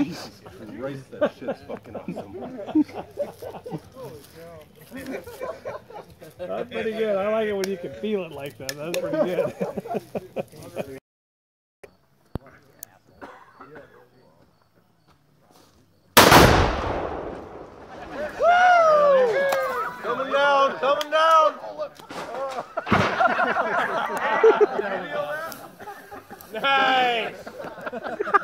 Jesus Christ, that shit's fucking awesome. That's pretty good. I like it when you can feel it like that. That's pretty good. Coming down, coming down. Nice.